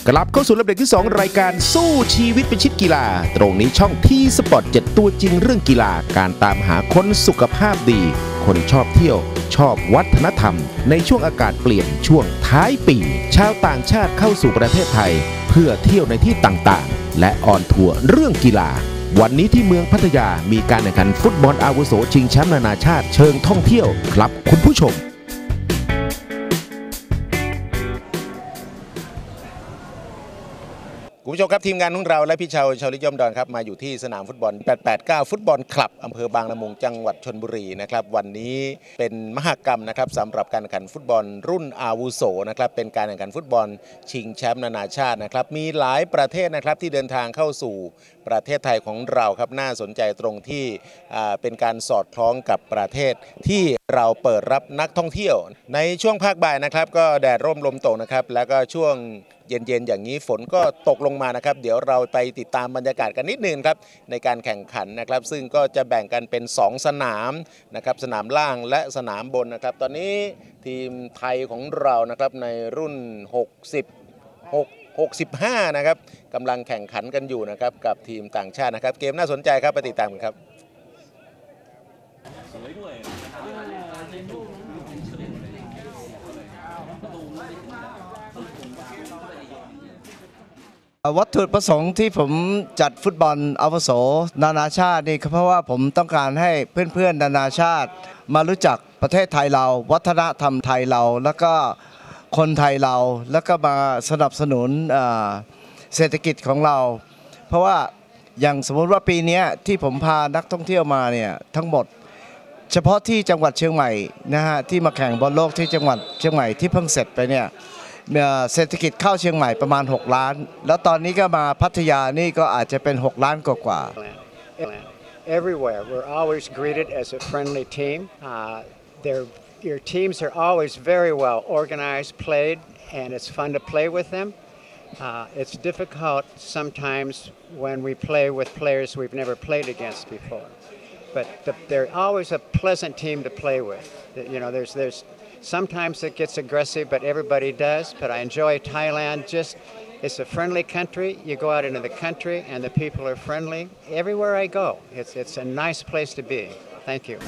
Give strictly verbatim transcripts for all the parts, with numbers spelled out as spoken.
กลับเข้าสู่ลำดับที่สองรายการสู้ชีวิตเป็นชิดกีฬาตรงนี้ช่องที่สปอร์ตเจ็ดตัวจริงเรื่องกีฬาการตามหาคนสุขภาพดีคนชอบเที่ยวชอบวัฒนธรรมในช่วงอากาศเปลี่ยนช่วงท้ายปีชาวต่างชาติเข้าสู่ประเทศไทยเพื่อเที่ยวในที่ต่างๆและออนทัวร์เรื่องกีฬาวันนี้ที่เมืองพัทยามีการแข่งขันฟุตบอลอาวุโสชิงแชมป์นานาชาติเชิงท่องเที่ยวครับคุณผู้ชมคุณผู้ชมครับทีมงานของเราและพี่ชาวชาวลิยอมดอนครับมาอยู่ที่สนามฟุตบอลแปดแปดเก้าฟุตบอลคลับอำเภอบางละมุงจังหวัดชลบุรีนะครับวันนี้เป็นมหกรรมนะครับสำหรับการแข่งขันฟุตบอลรุ่นอาวุโสนะครับเป็นการแข่งขันฟุตบอลชิงแชมป์นานาชาตินะครับมีหลายประเทศนะครับที่เดินทางเข้าสู่ประเทศไทยของเราครับน่าสนใจตรงที่เป็นการสอดคล้องกับประเทศที่เราเปิดรับนักท่องเที่ยวในช่วงภาคบ่ายนะครับก็แดดร่มลมตกนะครับแล้วก็ช่วงเย็นๆอย่างนี้ฝนก็ตกลงมานะครับเดี๋ยวเราไปติดตามบรรยากาศกันนิดนึงครับในการแข่งขันนะครับซึ่งก็จะแบ่งกันเป็นสองสนามนะครับสนามล่างและสนามบนนะครับตอนนี้ทีมไทยของเรานะครับในรุ่นหกสิบหก หกสิบห้านะครับกำลังแข่งขันกันอยู่นะครับกับทีมต่างชาตินะครับเกมน่าสนใจครับไปติดตามกันครับวัตถุประสงค์ที่ผมจัดฟุตบอลอาวุโสนานาชาตินี่เพราะว่าผมต้องการให้เพื่อนๆนานาชาติมารู้จักประเทศไทยเราวัฒนธรรมไทยเราแล้วก็คนไทยเราแล้วก็มาสนับสนุนเศรษฐกิจของเราเพราะว่าอย่างสมมติว่าปีนี้ที่ผมพานักท่องเที่ยวมาเนี่ยทั้งหมดเฉพาะที่จังหวัดเชียงใหม่นะฮะที่มาแข่งบอลโลกที่จังหวัดเชียงใหม่ที่เพิ่งเสร็จไปเนี่ยเศรษฐกิจเข้าเชียงใหม่ประมาณหกล้านแล้วตอนนี้ก็มาพัทยานี่ก็อาจจะเป็นหกล้านกว่าๆ Everywhere we're always greeted as a friendly team. Uh, their your teams are always very well organized, played, and it's fun to play with them. Uh, it's difficult sometimes when we play with players we've never played against before, but the, they're always a pleasant team to play with. You know, there's there's sometimes it gets aggressive, but everybody does. But I enjoy Thailand. Just it's a friendly country. You go out into the country, and the people are friendly. Everywhere I go, it's it's a nice place to be. Thank you.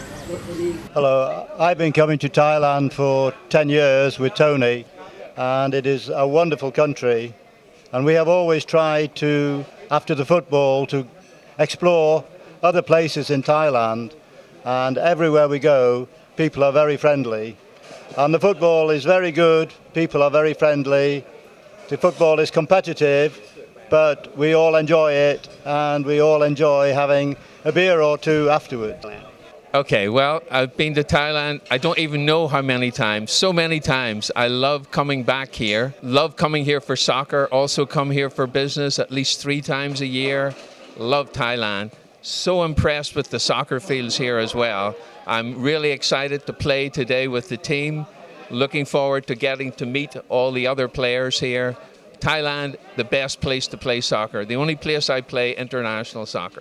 Hello, I've been coming to Thailand for ten years with Tony, and it is a wonderful country. And we have always tried to, after the football, to explore other places in Thailand. And everywhere we go, people are very friendly. And the football is very good. People are very friendly. The football is competitive, but we all enjoy it, and we all enjoy having a beer or two afterwards. Okay, well, I've been to Thailand, I don't even know how many times, so many times. I love coming back here, love coming here for soccer, also come here for business at least three times a year. Love Thailand. So impressed with the soccer fields here as well. I'm really excited to play today with the team. Looking forward to getting to meet all the other players here. Thailand, the best place to play soccer. The only place I play international soccer.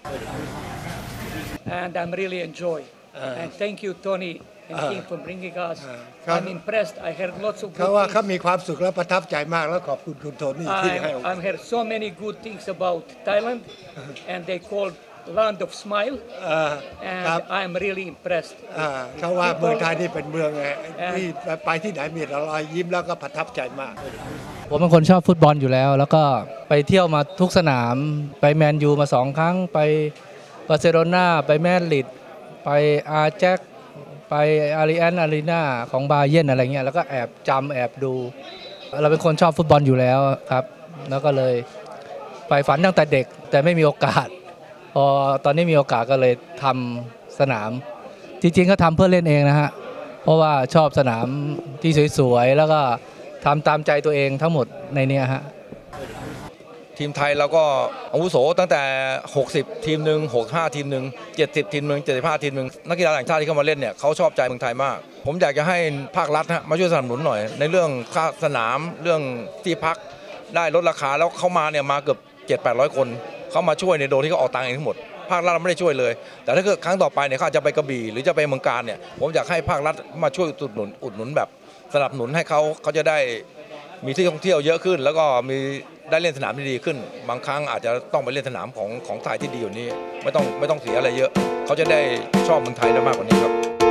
And I'm really enjoy. Uh, and thank you, Tony and uh, King, for bringing us. Uh, I'm impressed. I heard lots of good things. เขามีความสุขและประทับใจมากแล้วขอบคุณคุณโทนี่ที่ให้ I've heard so many good things about Thailand, and they call Land of Smile, and I'm really impressed. เขาว่าเมืองไทยนี่เป็นเมืองที่ไปที่ไหนมีแต่รอยยิ้มแล้วก็ประทับใจมากผมเป็นคนชอบฟุตบอลอยู่แล้วแล้วก็ไปเที่ยวมาทุกสนามไปแมนยูมาสองครั้งไปบาร์เซโลนาไปแมดริดไปอาร์แจ็คไปอารีแอนอารีนาของบาเยิร์นอะไรเงี้ยแล้วก็แอบจำแอบดูเราเป็นคนชอบฟุตบอลอยู่แล้วครับแล้วก็เลยใฝ่ฝันตั้งแต่เด็กแต่ไม่มีโอกาสพอตอนนี้มีโอกาสก็เลยทำสนามจริงๆก็ทำเพื่อเล่นเองนะฮะเพราะว่าชอบสนามที่สวยๆแล้วก็ทำตามใจตัวเองทั้งหมดในนี้ฮะทีมไทยเราก็อาวุโสตั้งแต่หกสิบทีมหนึ่งหกสิบห้าทีมหนึ่งเจ็ดสิบทีมหนึ่งเจ็ดสิบห้าทีมหนึ่งนักกีฬาต่างชาติที่เข้ามาเล่นเนี่ยเขาชอบใจเมืองไทยมากผมอยากจะให้ภาครัฐมาช่วยสนับสนุนหน่อยในเรื่องค่าสนามเรื่องที่พักได้ลดราคาแล้วเขามาเนี่ยมาเกือบเจ็ดแปดร้อยคนเขามาช่วยในโดยที่เขาออกตังค์เองทั้งหมดภาครัฐไม่ได้ช่วยเลยแต่ถ้าเกิดครั้งต่อไปเนี่ยเขาจะไปกระบี่หรือจะไปเมืองการเนี่ยผมอยากให้ภาครัฐมาช่วยอุดหนุนอุดหนุนแบบสนับสนุนให้เขาเขาจะได้มีที่ท่องเที่ยวเยอะขึ้นแล้วก็มีได้เล่นสนามที่ดีขึ้นบางครั้งอาจจะต้องไปเล่นสนามของของไทยที่ดีอยู่นี้ไม่ต้องไม่ต้องเสียอะไรเยอะเขาจะได้ชอบเมืองไทยได้มากกว่านี้ครับ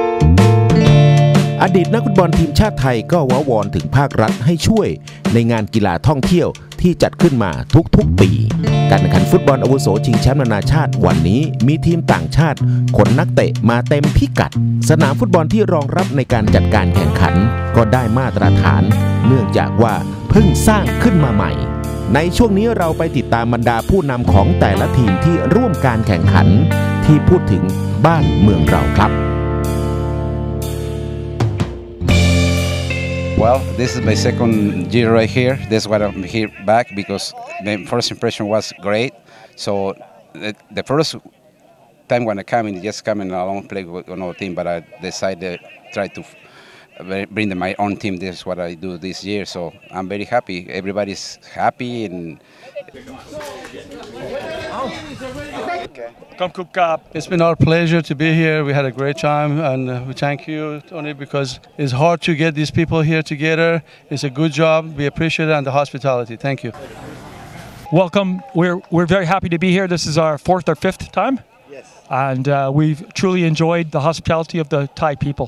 อดีตนักฟุตบอลทีมชาติไทยก็ว้าวอนถึงภาครัฐให้ช่วยในงานกีฬาท่องเที่ยวที่จัดขึ้นมาทุกๆปีการแข่งขันฟุตบอลอาวุโสชิงแชมป์นานาชาติวันนี้มีทีมต่างชาติขนนักเตะมาเต็มพิกัดสนามฟุตบอลที่รองรับในการจัดการแข่งขันก็ได้มาตรฐานเนื่องจากว่าเพิ่งสร้างขึ้นมาใหม่ในช่วงนี้เราไปติดตามบรรดาผู้นำของแต่ละทีมที่ร่วมการแข่งขันที่พูดถึงบ้านเมืองเราครับ Well, this is my second year right here. That's why I'm here back because my first impression was great. So the, the first time when I come in, just coming along play with another team, but I decided to try to bring my own team. This is what I do this year. So I'm very happy. Everybody's happy and. Kamkuk Cup. It's been our pleasure to be here. We had a great time, and uh, we thank you, Tony, because it's hard to get these people here together. It's a good job. We appreciate it and the hospitality. Thank you. Welcome. We're we're very happy to be here. This is our fourth or fifth time, yes, and uh, we've truly enjoyed the hospitality of the Thai people.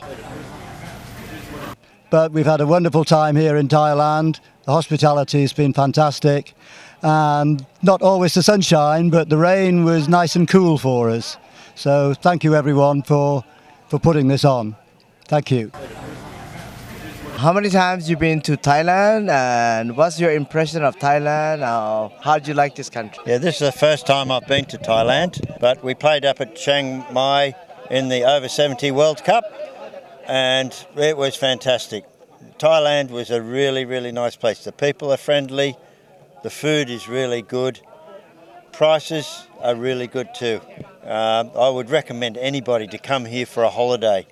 But we've had a wonderful time here in Thailand. The hospitality has been fantastic. And not always the sunshine, but the rain was nice and cool for us. So thank you everyone for, for putting this on. Thank you. How many times you been to Thailand and what's your impression of Thailand? Uh, how do you like this country? Yeah, this is the first time I've been to Thailand, but we played up at Chiang Mai in the over seventy World Cup and it was fantastic. Thailand was a really, really nice place. The people are friendly. The food is really good. Prices are really good too. Um, I would recommend anybody to come here for a holiday.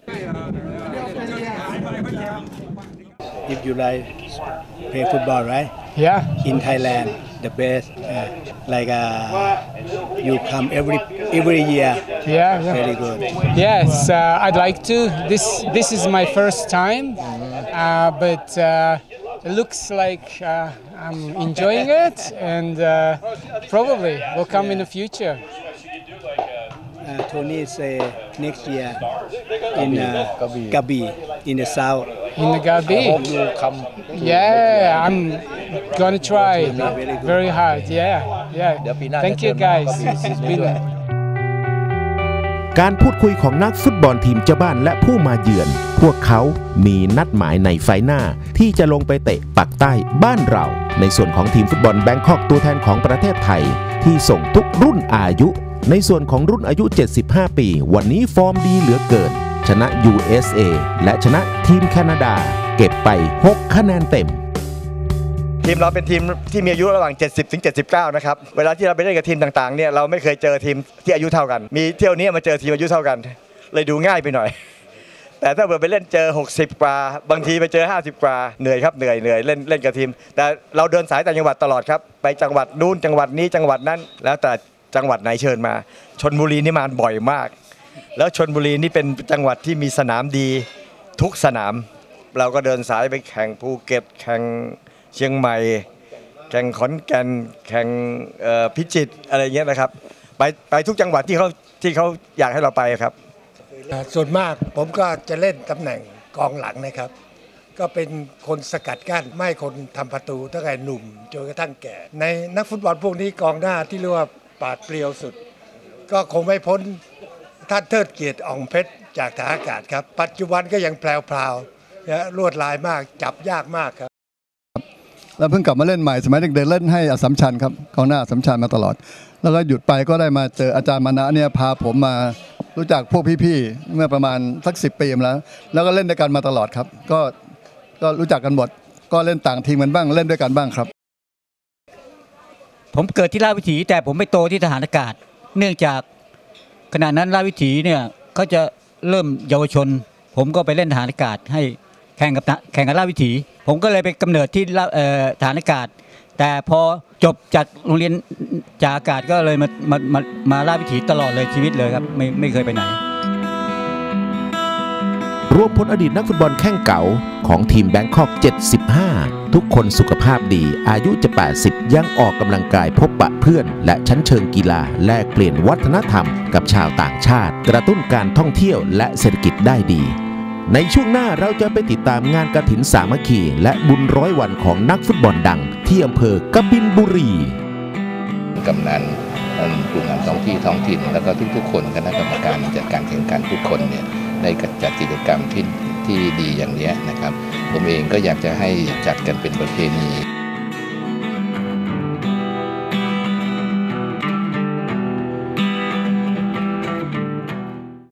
If you like play football, right? Yeah. In Thailand, the best. Uh, like uh, you come every every year. Yeah. yeah. Very good. Yes, uh, I'd like to. This this is my first time, uh, but. Uh, It looks like uh, I'm enjoying it, and uh, probably will come in the future. Uh, Tony say next year in uh, Krabi, in the south. In the Krabi? Yeah, I'm gonna try very hard. Yeah, yeah. Thank you guys. It's been. การพูดคุยของนักฟุตบอลทีมเจ้าบ้านและผู้มาเยือนพวกเขามีนัดหมายในไฟหน้าที่จะลงไปเตะปักใต้บ้านเราในส่วนของทีมฟุตบอลแบงคอกตัวแทนของประเทศไทยที่ส่งทุกรุ่นอายุในส่วนของรุ่นอายุเจ็ดสิบห้าปีวันนี้ฟอร์มดีเหลือเกินชนะ ยู เอส เอ และชนะทีมแคนาดาเก็บไปหกคะแนนเต็มทีมเราเป็นทีมที่มีอายุระหว่างเจ็ดสิบถึงเจ็ดสิบเก้านะครับเวลาที่เราไปเล่นกับทีมต่างๆเนี่ยเราไม่เคยเจอทีมที่อายุเท่ากันมีเที่ยวนี้มาเจอทีมอายุเท่ากันเลยดูง่ายไปหน่อยแต่ถ้าเกิดไปเล่นเจอหกสิบกว่าบางทีไปเจอห้าสิบกว่าเหนื่อยครับเหนื่อยเหนื่อยเล่นเล่นกับทีมแต่เราเดินสายต่างจังหวัดตลอดครับไปจังหวัดนู้นจังหวัดนี้จังหวัดนั้นแล้วแต่จังหวัดไหนเชิญมาชลบุรีนี่มาบ่อยมากแล้วชลบุรีนี่เป็นจังหวัดที่มีสนามดีทุกสนามเราก็เดินสายไปแข่งภูเก็ตแข่งเชียงใหม่แข่งขอนแก่นแข่งพิจิตรอะไรเงี้ยนะครับไปไปทุกจังหวัดที่เขาที่เขาอยากให้เราไปครับส่วนมากผมก็จะเล่นตำแหน่งกองหลังนะครับก็เป็นคนสกัดกั้นไม่ให้คนทำประตูตั้งแต่หนุ่มจนกระทั่งแก่ในนักฟุตบอลพวกนี้กองหน้าที่เรียกว่าปราดเปรียวสุดก็คงไม่พ้นท่านเทิดเกียรติอ่องเพชรจากทหารอากาศครับปัจจุบันก็ยังแพรวๆและลวดลายมากจับยากมากครับแล้วเพิ่งกลับมาเล่นใหม่สมัยเด็กๆเล่นให้อัสสัมชัญครับกองหน้าอัสสัมชัญมาตลอดแล้วก็หยุดไปก็ได้มาเจออาจารย์มานะเนี่ยพาผมมารู้จักพวกพี่ๆเมื่อประมาณสักสิบปีมาแล้วแล้วก็เล่นด้วยกันมาตลอดครับก็ก็รู้จักกันหมดก็เล่นต่างทีมกันบ้างเล่นด้วยกันบ้างครับผมเกิดที่ราชวิถีแต่ผมไปโตที่ทหารอากาศเนื่องจากขณะนั้นราชวิถีเนี่ยเขาจะเริ่มเยาวชนผมก็ไปเล่นทหารอากาศให้แข่งกับแข่งกับราชวิถีผมก็เลยไปกำเนิดที่ทหารอากาศแต่พอจบจากโรงเรียนจากอากาศก็เลยมามามามาราชวิถีตลอดเลยชีวิตเลยครับไม่ไม่เคยไปไหนรวมพลอดีตนักฟุตบอลแข้งเก่าของทีมแบงคอกเจ็ดสิบห้าทุกคนสุขภาพดีอายุจะแปดสิบยังออกกำลังกายพบปะเพื่อนและชั้นเชิงกีฬาแลกเปลี่ยนวัฒนธรรมกับชาวต่างชาติกระตุ้นการท่องเที่ยวและเศรษฐกิจได้ดีในช่วงหน้าเราจะไปติดตามงานกฐินสามัคคีและบุญร้อยวันของนักฟุตบอลดังที่อำเภอกบินบุรีกำนันกลุ่มงานท้องที่ท้องถิ่นแล้วก็ทุกๆคนคณะกรรมการจัดการแข่งขันทุกคนเนี่ยได้จัดกิจกรรมที่ที่ดีอย่างนี้นะครับผมเองก็อยากจะให้จัดกันเป็นประเพณี